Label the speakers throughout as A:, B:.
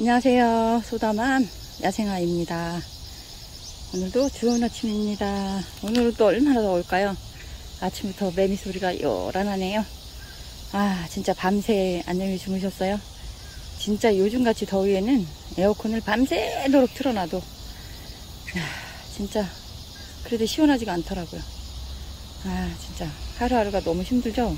A: 안녕하세요. 소다맘 야생아입니다. 오늘도 좋은 아침입니다. 오늘은 또 얼마나 더울까요? 아침부터 매미 소리가 요란하네요. 아, 진짜 밤새 안녕히 주무셨어요? 진짜 요즘같이 더위에는 에어컨을 밤새도록 틀어놔도 진짜 그래도 시원하지가 않더라고요. 아, 진짜 하루하루가 너무 힘들죠?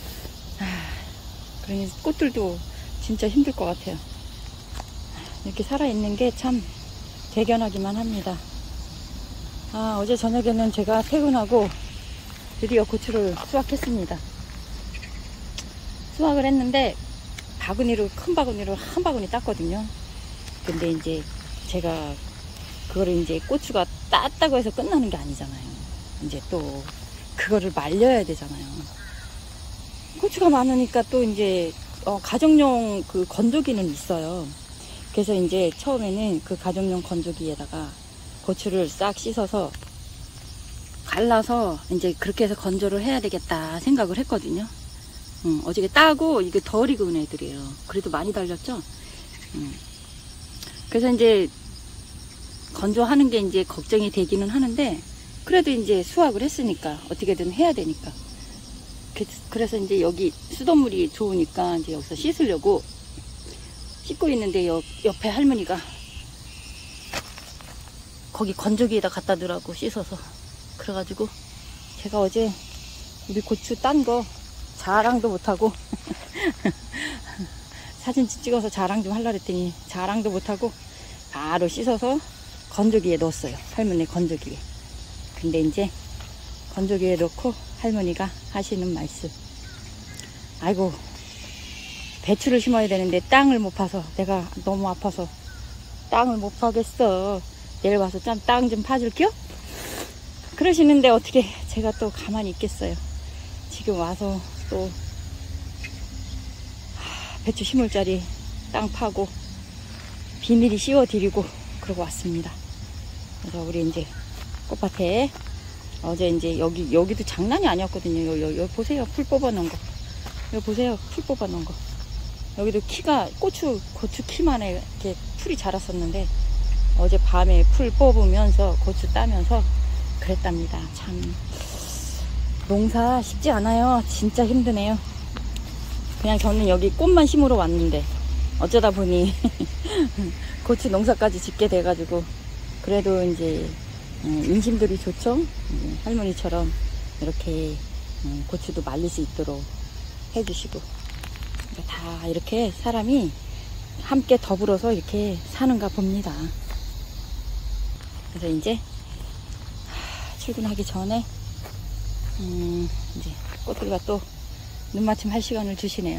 A: 그러니 꽃들도 진짜 힘들 것 같아요. 이렇게 살아있는 게 참 대견하기만 합니다. 아, 어제 저녁에는 제가 퇴근하고 드디어 고추를 수확했습니다. 수확을 했는데 큰 바구니로 한 바구니 땄거든요. 근데 이제 제가 그거를 이제 고추가 땄다고 해서 끝나는 게 아니잖아요. 이제 또 그거를 말려야 되잖아요. 고추가 많으니까 또 이제 가정용 그 건조기는 있어요. 그래서 이제 처음에는 그 가정용 건조기에다가 고추를 싹 씻어서 갈라서 이제 그렇게 해서 건조를 해야 되겠다 생각을 했거든요. 어저께 따고 이게 덜 익은 애들이에요. 그래도 많이 달렸죠. 그래서 이제 건조하는 게 이제 걱정이 되기는 하는데 그래도 이제 수확을 했으니까 어떻게든 해야 되니까. 그래서 이제 여기 수돗물이 좋으니까 이제 여기서 씻으려고 씻고 있는데 옆에 할머니가 거기 건조기에다 갖다 두라고 씻어서. 그래가지고 제가 어제 우리 고추 딴 거 자랑도 못하고 사진 찍어서 자랑 좀 하려고 했더니 자랑도 못하고 바로 씻어서 건조기에 넣었어요. 할머니 건조기에. 근데 이제 건조기에 넣고 할머니가 하시는 말씀, 아이고 배추를 심어야 되는데 땅을 못 파서 내가 너무 아파서 땅을 못 파겠어. 내일 와서 땅 좀 파줄게요? 그러시는데 어떻게 제가 또 가만히 있겠어요. 지금 와서 또 배추 심을 자리 땅 파고 비밀이 씌워드리고 그러고 왔습니다. 그래서 우리 이제 꽃밭에 어제 이제 여기도 장난이 아니었거든요. 여기 보세요. 풀 뽑아 놓은 거. 여기 보세요. 풀 뽑아 놓은 거. 여기도 키가 고추 키만에 이렇게 풀이 자랐었는데 어제 밤에 풀 뽑으면서 고추 따면서 그랬답니다. 참 농사 쉽지 않아요. 진짜 힘드네요. 그냥 저는 여기 꽃만 심으러 왔는데 어쩌다 보니 고추 농사까지 짓게 돼가지고 그래도 이제 인심들이 좋죠. 할머니처럼 이렇게 고추도 말릴 수 있도록 해주시고 다 이렇게 사람이 함께 더불어서 이렇게 사는가 봅니다. 그래서 이제 출근하기 전에 이제 꽃들과 또 눈맞춤 할 시간을 주시네요.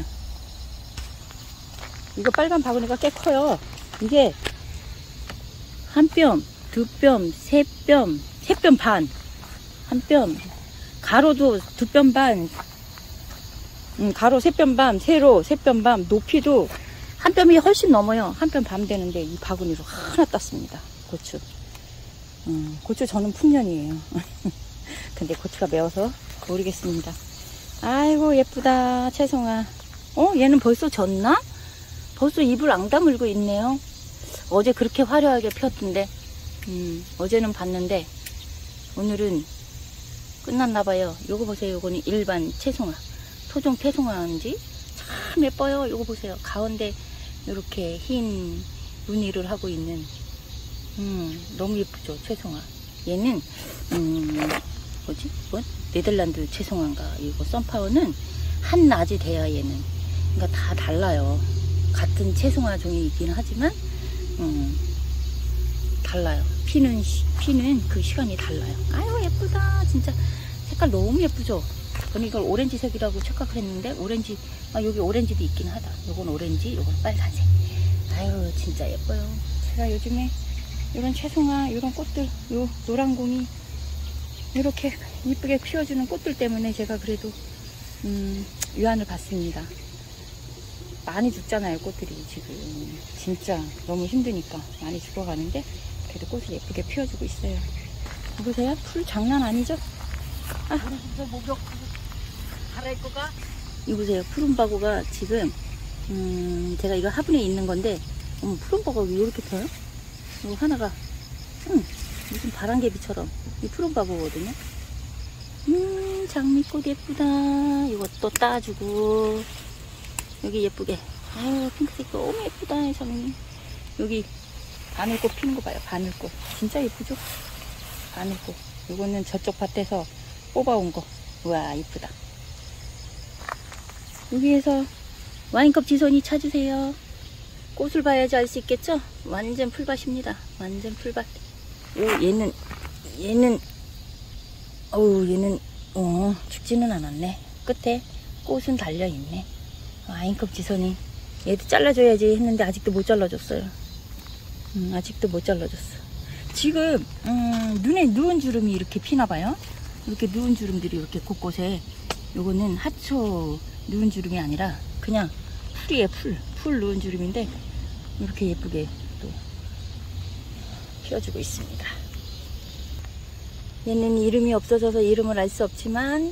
A: 이거 빨간 바구니가 꽤 커요. 이게 한 뼘, 두 뼘, 세 뼘 반, 한 뼘, 가로도 두 뼘 반, 가로 세 뼘 반, 세로 세 뼘 반, 높이도 한 뼘이 훨씬 넘어요. 한 뼘 반 되는데 이 바구니로 하나 땄습니다. 고추. 고추 저는 풍년이에요. 근데 고추가 매워서 모르겠습니다. 아이고 예쁘다 채송아. 얘는 벌써 졌나? 벌써 잎을 안 다물고 있네요. 어제 그렇게 화려하게 폈던데 어제는 봤는데 오늘은 끝났나봐요. 요거 보세요. 요거는 일반 채송아, 토종 채송아인지 참 예뻐요. 요거 보세요. 가운데 이렇게 흰 무늬를 하고 있는 너무 예쁘죠 채송아. 얘는 뭐지? 이건 네덜란드 채송아인가. 이거 선파워는 한낮이 돼야 얘는. 그러니까 다 달라요. 같은 채송아 종이 있긴 하지만 달라요. 피는 그 시간이 달라요. 아유 예쁘다 진짜. 색깔 너무 예쁘죠. 저는 이걸 오렌지색이라고 착각을 했는데 오렌지, 여기 오렌지도 있긴 하다. 요건 오렌지, 요건 빨간색. 아유 진짜 예뻐요. 제가 요즘에 이런 채송아, 이런 꽃들, 요 노란공이 이렇게 이쁘게 피워주는 꽃들 때문에 제가 그래도 위안을 받습니다. 많이 죽잖아요 꽃들이 지금. 진짜 너무 힘드니까 많이 죽어가는데 그래도 꽃을 예쁘게 피워주고 있어요. 보세요. 풀 장난 아니죠? 아, 목욕 갈아입고 가? 이거 보세요. 푸른바구가 지금 제가 이거 화분에 있는 건데 푸른버가 왜 이렇게 펴요? 이거 하나가, 무슨 바람개비처럼 이 푸른버거든요. 장미꽃 예쁘다. 이것도 따주고, 여기 예쁘게. 아유, 핑크색 너무 예쁘다, 장미. 여기 바늘꽃 피는 거 봐요, 바늘꽃. 진짜 예쁘죠? 바늘꽃. 이거는 저쪽 밭에서 뽑아온 거. 우와, 이쁘다. 여기에서 와인컵 지선이 찾으세요. 꽃을 봐야지 알 수 있겠죠? 완전 풀밭입니다. 완전 풀밭. 오, 얘는, 죽지는 않았네. 끝에 꽃은 달려있네. 와인컵 지선이. 얘도 잘라줘야지 했는데 아직도 못 잘라줬어요. 아직도 못 잘라줬어. 지금, 눈에 누운 주름이 이렇게 피나봐요. 이렇게 누운 주름들이 이렇게 곳곳에. 요거는 하초 누운 주름이 아니라 그냥 풀이에요, 풀 누운 주름인데 이렇게 예쁘게 또 피워주고 있습니다. 얘는 이름이 없어져서 이름을 알 수 없지만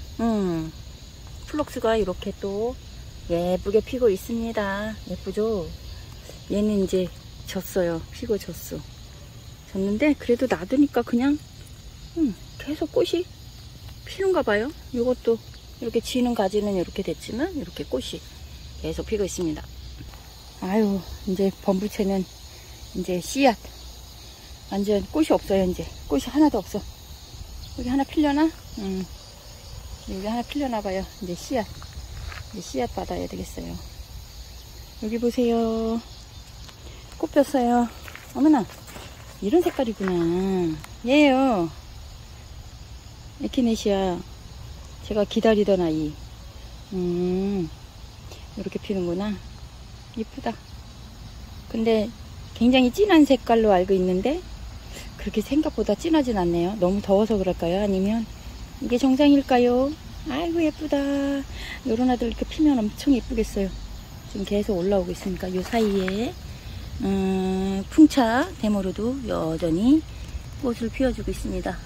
A: 플록스가 이렇게 또 예쁘게 피고 있습니다. 예쁘죠? 얘는 이제 졌어요. 피고 졌는데 그래도 놔두니까 그냥 계속 꽃이 피는가 봐요. 이것도 이렇게 지는 가지는 이렇게 됐지만 이렇게 꽃이 계속 피고 있습니다. 아유, 이제 범부채는 이제 씨앗. 완전 꽃이 없어요. 이제 꽃이 하나도 없어. 여기 하나 필려나? 여기 하나 필려나 봐요. 이제 씨앗 받아야 되겠어요. 여기 보세요. 꽃 폈어요. 어머나, 이런 색깔이구나. 얘예요. 에키네시아. 제가 기다리던 아이. 이렇게 피는구나. 이쁘다. 근데 굉장히 진한 색깔로 알고 있는데 그렇게 생각보다 진하진 않네요. 너무 더워서 그럴까요? 아니면 이게 정상일까요? 아이고 예쁘다. 요런 아들 이렇게 피면 엄청 예쁘겠어요. 지금 계속 올라오고 있으니까 요 사이에 풍차 데모로도 여전히 꽃을 피워주고 있습니다.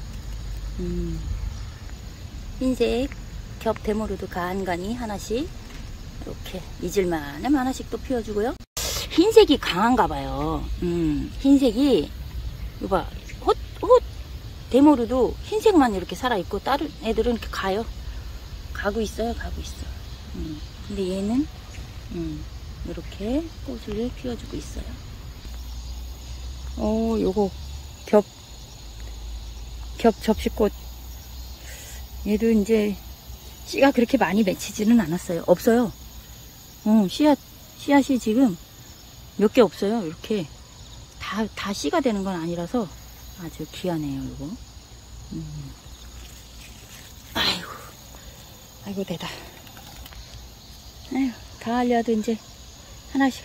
A: 흰색 겹 데모로도 간간히 하나씩 이렇게 잊을만하면 하나씩 또 피워주고요. 흰색이 강한가 봐요. 흰색이 이거 봐, 꽃 데모르도 흰색만 이렇게 살아있고 다른 애들은 이렇게 가고 있어요. 근데 얘는 이렇게 꽃을 피워주고 있어요. 요거 겹 접시꽃. 얘도 이제 씨가 그렇게 많이 맺히지는 않았어요. 없어요. 씨앗이 지금 몇 개 없어요. 이렇게 다 씨가 되는 건 아니라서 아주 귀하네요. 이거. 아이고 대다. 아유, 다 알려도 이제 하나씩.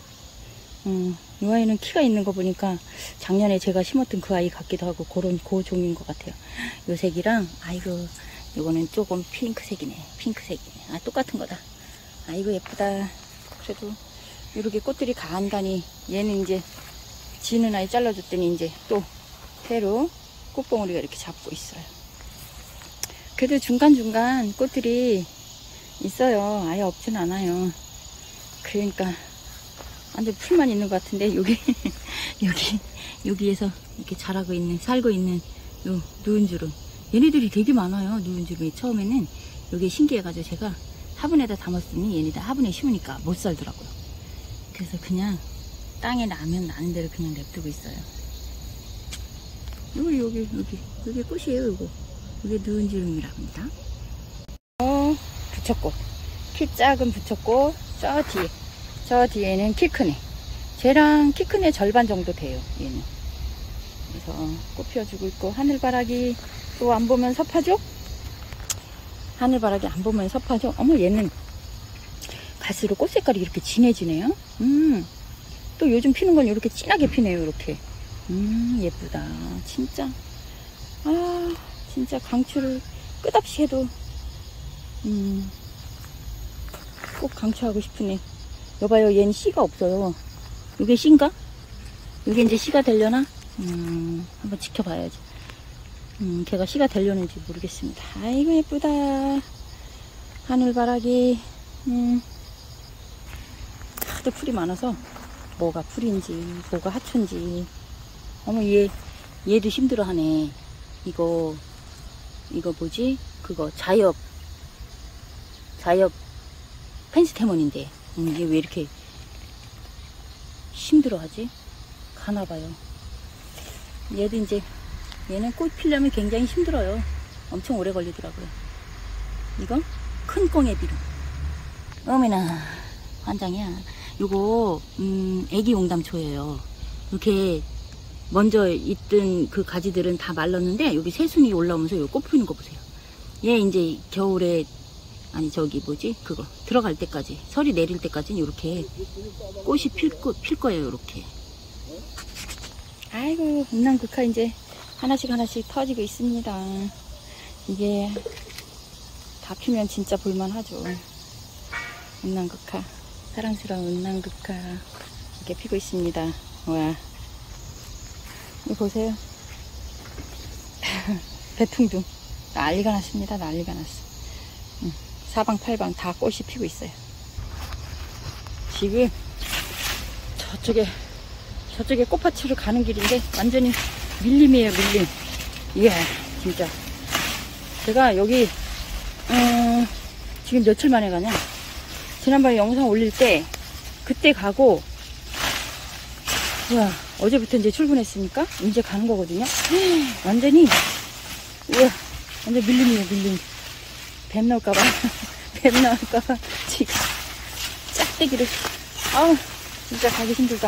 A: 이 아이는 키가 있는 거 보니까 작년에 제가 심었던 그 아이 같기도 하고 그런 그 종인 것 같아요. 요 색이랑 아이고 이거는 조금 핑크색이네. 아, 똑같은 거다. 아이고 예쁘다. 그래도 이렇게 꽃들이 간간히. 얘는 이제 지는 아이 잘라줬더니 이제 또 새로 꽃봉오리가 이렇게 잡고 있어요. 그래도 중간중간 꽃들이 있어요. 아예 없진 않아요. 그러니까 완전 풀만 있는 것 같은데 여기에서 이렇게 살고 있는 요 누운 주름. 얘네들이 되게 많아요. 누운 주름이. 처음에는 여기 신기해가지고 제가 화분에다 담았더니 얘네들 화분에 심으니까 못 살더라고요. 그래서 그냥 땅에 나는 대로 그냥 냅두고 있어요. 여기 꽃이에요. 이게 누운 주름이라고 합니다. 부처꽃. 키 작은 부처꽃. 저 뒤에는 키 큰 애. 쟤랑 키 큰 애 절반 정도 돼요. 얘는. 그래서 꽃 피워주고 있고, 하늘바라기 또 안 보면 섭하죠? 하늘바라기 안 보면 섭하죠? 어머, 얘는 갈수록 꽃 색깔이 이렇게 진해지네요. 또 요즘 피는 건 이렇게 진하게 피네요. 이렇게. 예쁘다. 진짜. 진짜 강추를 끝없이 해도 꼭 강추하고 싶으네. 여봐요, 얘는 씨가 없어요. 이게 씨인가? 이게 이제 씨가 되려나? 한번 지켜봐야지. 걔가 씨가 되려는지 모르겠습니다. 아이고 예쁘다. 하늘바라기. 하도 풀이 많아서 뭐가 풀인지 뭐가 하초인지. 어머, 얘도 힘들어하네. 이거 뭐지? 그거 자엽 펜스테몬인데 이게 왜 이렇게 힘들어하지? 가나봐요. 얘도 이제 얘는 꽃 피려면 굉장히 힘들어요. 엄청 오래 걸리더라고요. 이거 큰 꽁의 비름. 어머나 환장이야. 요거 애기 용담초예요. 이렇게 먼저 있던 그 가지들은 다 말랐는데 여기 새순이 올라오면서 요 꽃 피는 거 보세요. 얘 이제 겨울에 아니 저기 뭐지 그거 들어갈 때까지 설이 내릴 때까지는 이렇게 꽃이 필 거예요. 이렇게. 아이고 음란극화 이제 하나씩 터지고 있습니다. 이게 다 피면 진짜 볼만하죠. 음란극화, 사랑스러운 음란극화 이렇게 피고 있습니다. 와, 이거 보세요. 배퉁둥 난리가 났습니다. 난리가 났어. 사방팔방 다 꽃이 피고 있어요. 지금 저쪽에 꽃밭으로 가는 길인데 완전히 밀림이에요. 밀림. 이야 진짜 제가 여기 지금 며칠 만에 가냐, 지난번에 영상 올릴 때 그때 가고, 우와, 어제부터 이제 출근했으니까 이제 가는 거거든요. 완전히 우와, 완전 밀림이에요. 밀림. 뱀 나올까봐 뱀 나올까봐 지금 짝대기를. 아우 진짜 가기 힘들다.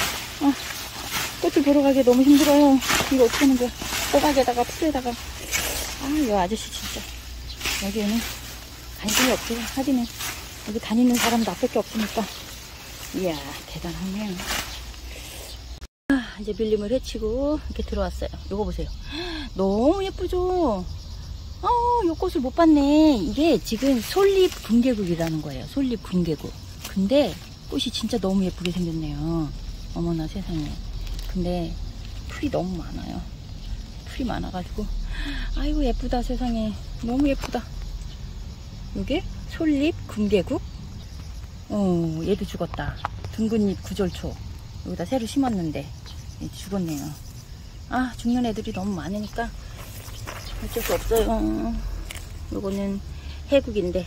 A: 꽃을 보러 가기 너무 힘들어요. 이거 어떻게 하는 거야? 호박에다가 풀에다가. 이 아저씨 진짜 여기에는 관심이 없어요. 하기는 여기 다니는 사람 나밖에 없으니까. 이야 대단하네요. 이제 밀림을 해치고 이렇게 들어왔어요. 요거 보세요. 너무 예쁘죠? 요 꽃을 못 봤네. 이게 지금 솔잎 군개국이라는 거예요. 솔잎 군개국. 근데 꽃이 진짜 너무 예쁘게 생겼네요. 어머나 세상에. 근데 풀이 너무 많아요. 풀이 많아가지고 아이고 예쁘다 세상에. 너무 예쁘다. 요게 솔잎 군개국. 얘도 죽었다. 둥근잎 구절초 여기다 새로 심었는데 죽었네요. 죽는 애들이 너무 많으니까 어쩔 수 없어요. 요거는 해국인데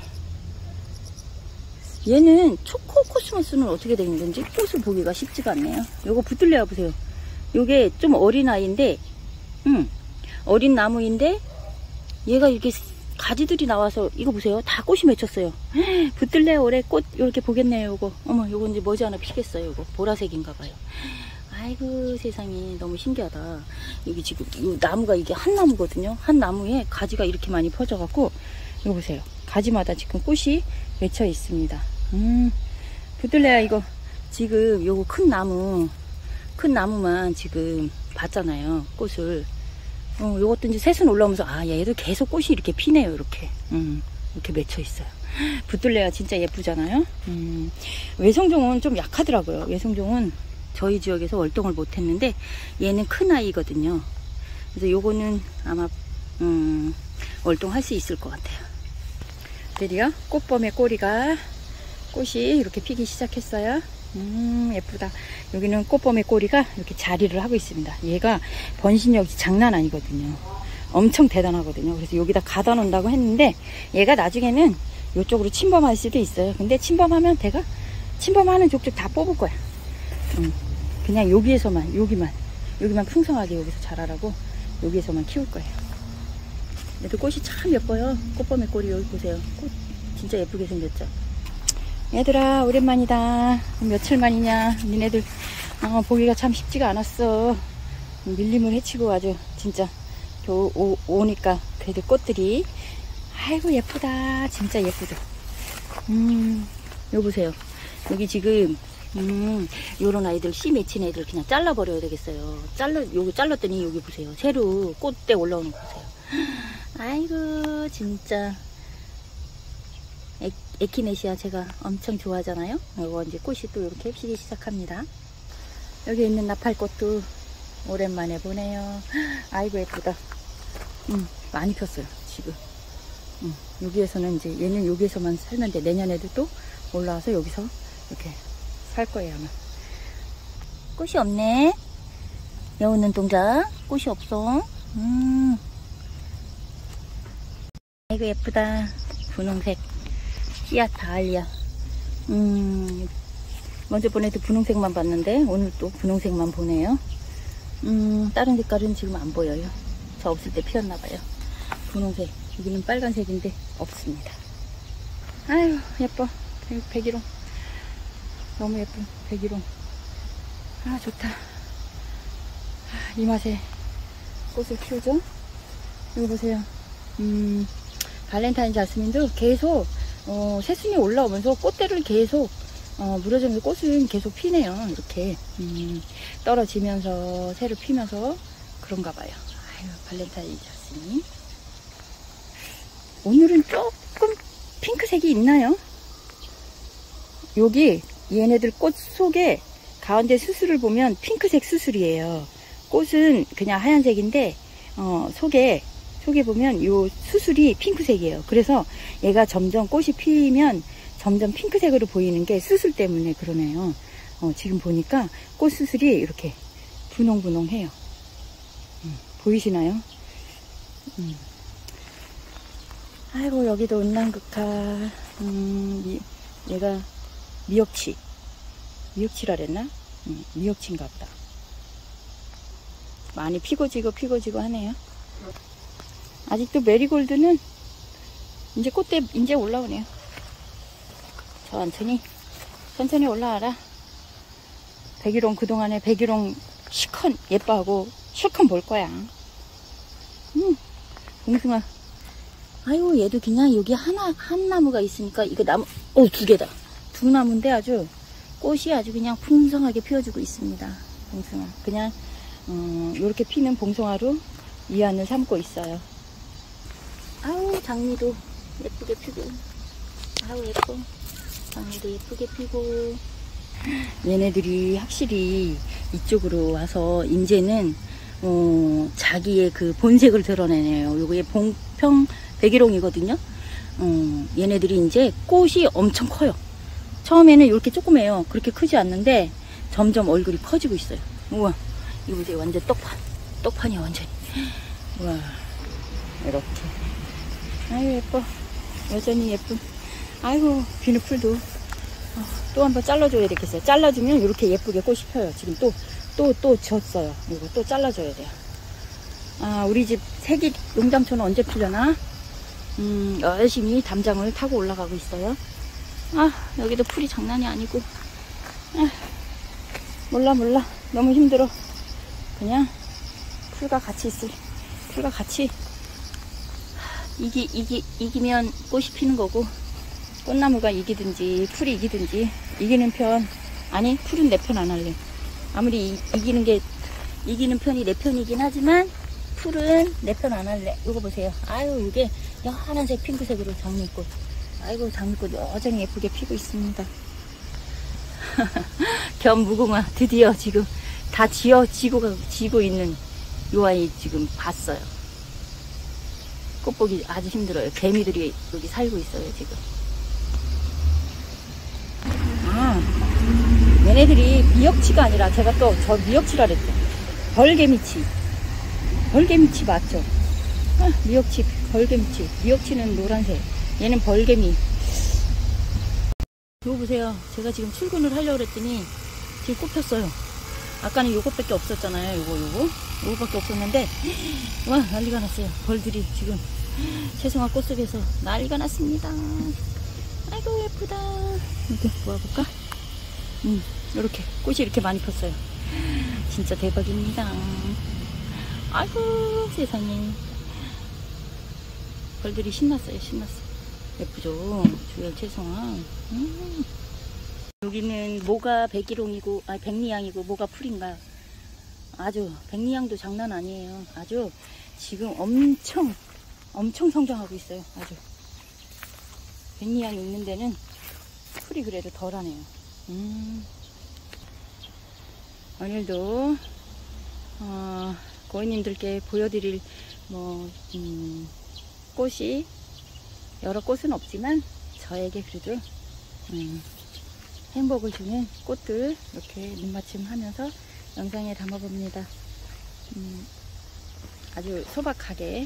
A: 얘는 초코 코스모스는 어떻게 되는 건지 꽃을 보기가 쉽지가 않네요. 요거 붙들려 보세요. 요게 좀 어린 아이인데 어린 나무인데 얘가 이렇게 가지들이 나와서 이거 보세요. 다 꽃이 맺혔어요. 붙들래 올해 꽃 이렇게 보겠네요. 요거 어머 요거 이제 머지않아 피겠어요. 요거 보라색인가 봐요. 아이고 세상에 너무 신기하다. 여기 지금 이 나무가 이게 한 나무거든요. 한 나무에 가지가 이렇게 많이 퍼져 갖고 이거 보세요. 가지마다 지금 꽃이 맺혀 있습니다. 붙들래야 이거 지금 요거 큰 나무만 지금 봤잖아요. 꽃을. 요것도 이제 새순 올라오면서 얘도 계속 꽃이 이렇게 피네요. 이렇게 이렇게 맺혀 있어요. 붙들래야 진짜 예쁘잖아요. 외송종은 좀 약하더라고요. 외송종은 저희 지역에서 월동을 못했는데 얘는 큰 아이거든요. 그래서 요거는 아마 월동할 수 있을 것 같아요. 드디어 꽃범의 꽃이 이렇게 피기 시작했어요. 예쁘다. 여기는 꽃범의 꼬리가 이렇게 자리를 하고 있습니다. 얘가 번식력이 장난 아니거든요. 엄청 대단하거든요. 그래서 여기다 가다 놓는다고 했는데 얘가 나중에는 이쪽으로 침범할 수도 있어요. 근데 침범하면 침범하는 족족 다 뽑을 거야. 그냥 여기만 풍성하게 여기서 자라라고 여기에서만 키울 거예요. 얘도 꽃이 참 예뻐요. 꽃범의 꼬리 여기 보세요. 꽃 진짜 예쁘게 생겼죠. 얘들아 오랜만이다. 며칠 만이냐. 니네들 보기가 참 쉽지가 않았어. 밀림을 해치고 아주 진짜 오니까 그래도 꽃들이 아이고 예쁘다. 진짜 예쁘죠. 여기 보세요. 여기 지금 요런 아이들 씨 맺힌 애들 그냥 잘라버려야 되겠어요. 여기 잘랐더니 여기 보세요. 새로 꽃대 올라오는 거 보세요. 아이고 진짜 에키네시아 제가 엄청 좋아하잖아요. 이거 이제 꽃이 또 이렇게 피기 시작합니다. 여기 있는 나팔꽃도 오랜만에 보네요. 아이고 예쁘다. 많이 폈어요 지금. 여기에서는 이제 얘는 여기에서만 살면 돼. 내년에도 또 올라와서 여기서 이렇게 살 거예요 아마. 꽃이 없네. 여우 눈동자 꽃이 없어. 아이고 예쁘다. 분홍색 씨앗 다알리아. 먼저 보내도 분홍색만 봤는데 오늘 또 분홍색만 보네요. 다른 색깔은 지금 안 보여요. 저 없을 때 피었나봐요. 분홍색. 여기는 빨간색인데 없습니다. 아유 예뻐. 백일홍 너무 예쁜 백일홍. 아 좋다. 이 맛에 꽃을 키우죠. 여기 보세요. 발렌타인 자스민도 계속 새순이 올라오면서 꽃대를 계속 물어주면서 꽃은 계속 피네요. 이렇게 떨어지면서 새를 피면서 그런가 봐요. 아유 발렌타인 자스민. 오늘은 조금 핑크색이 있나요? 여기 얘네들 꽃 속에 가운데 수술을 보면 핑크색 수술이에요. 꽃은 그냥 하얀색인데 속에 보면 요 수술이 핑크색이에요. 그래서 얘가 점점 꽃이 피면 점점 핑크색으로 보이는 게 수술 때문에 그러네요. 지금 보니까 꽃 수술이 이렇게 분홍분홍해요. 보이시나요? 아이고 여기도 은난극화. 얘가 미역치라 그랬나? 미역치인가 보다. 많이 피고 지고 하네요. 아직도 메리골드는 이제 꽃대 이제 올라오네요. 천천히 올라와라. 백일홍 그동안에 백일홍 시컨 예뻐하고 실컷 볼 거야. 봉숭아. 아유 얘도 그냥 여기 한 나무가 있으니까 이거 나무 두 개다. 두 나무인데 아주 꽃이 아주 그냥 풍성하게 피어주고 있습니다. 봉숭아 그냥 이렇게 피는 봉숭아로 위안을 삼고 있어요. 아우 장미도 예쁘게 피고. 아우 예뻐. 장미도 예쁘게 피고. 얘네들이 확실히 이쪽으로 와서 이제는 자기의 그 본색을 드러내네요. 요게 봉평 백일홍이거든요. 얘네들이 이제 꽃이 엄청 커요. 처음에는 이렇게 조그매요. 그렇게 크지 않는데 점점 얼굴이 커지고 있어요. 우와 이거 보세요. 완전 떡판이야 완전히. 우와 이렇게. 아유 예뻐. 여전히 예쁜. 아이고 비누풀도 또 한번 잘라줘야 되겠어요. 잘라주면 이렇게 예쁘게 꽃이 펴요. 지금 또 졌어요. 이거 또 잘라줘야 돼요. 아 우리 집 색이 용담초는 언제 피려나? 열심히 담장을 타고 올라가고 있어요. 아 여기도 풀이 장난이 아니고. 몰라 너무 힘들어. 그냥 풀과 같이 이기면 꽃이 피는 거고, 꽃나무가 이기든지 풀이 이기든지. 이기는 편 아니 풀은 내 편 안 할래. 아무리 이기는 편이 내 편이긴 하지만 풀은 내 편 안 할래. 이거 보세요. 아유 이게 연한색 핑크색으로 장미꽃. 아이고 장미꽃 여전히 예쁘게 피고 있습니다. 겸 무궁화 드디어 지금 다 지고 있는 요 아이 지금 봤어요. 꽃 보기 아주 힘들어요. 개미들이 여기 살고 있어요 지금. 얘네들이 미역치가 아니라 제가 또 저 미역치라 그랬죠. 벌개미치 맞죠? 미역치 벌개미치. 미역치는 노란색, 얘는 벌개미. 이거 보세요. 제가 지금 출근을 하려고 그랬더니 지금 꽃 폈어요. 아까는 요것밖에 없었잖아요. 요거밖에 없었는데 와 난리가 났어요. 벌들이 지금 채송화 꽃 속에서 난리가 났습니다. 아이고 예쁘다. 이렇게 모아볼까? 이렇게 꽃이 이렇게 많이 폈어요. 진짜 대박입니다. 아이고 세상에. 벌들이 신났어요. 예쁘죠? 주열 채송화. 여기는 모가 백일홍이고 백리향이고 모가 풀인가. 아주 백리향도 장난 아니에요. 아주 지금 엄청 성장하고 있어요. 아주 백리향이 있는 데는 풀이 그래도 덜하네요. 오늘도 고객님들께 보여드릴 꽃이 여러 꽃은 없지만 저에게 그래도 행복을 주는 꽃들 이렇게 눈맞춤하면서 영상에 담아봅니다. 아주 소박하게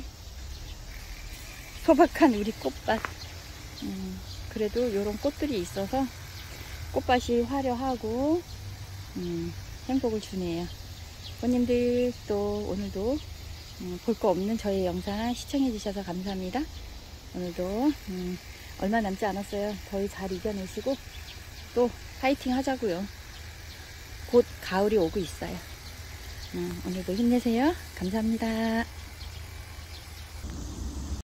A: 소박한 우리 꽃밭. 그래도 이런 꽃들이 있어서 꽃밭이 화려하고 행복을 주네요. 손님들 또 오늘도 볼 거 없는 저의 영상 시청해 주셔서 감사합니다. 오늘도 얼마 남지 않았어요. 더위 잘 이겨내시고 또 파이팅 하자고요. 곧 가을이 오고 있어요. 오늘도 힘내세요. 감사합니다.